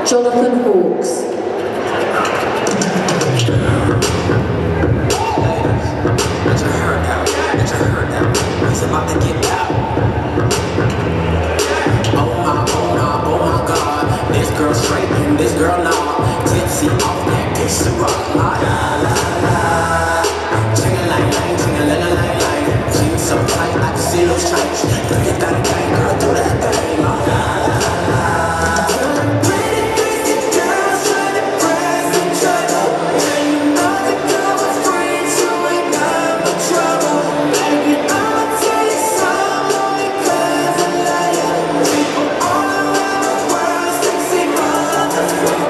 Jonathan Hawkes. He's about to get out. Oh my God. This girl straight and this girl nah. Tipsy off that piece of rock. La la la. Ching-a-lang-lang, ching-a-lang-lang-lang. Jeans so tight I can see those stripes. Do you got a thing, girl? Do that thing. La la la. Pretty crazy girls trying to press each other. And you know the girl was free, so ain't got no trouble. Baby, I'ma tell you some only 'cause I love you. People all around the world, sexy motherfucker.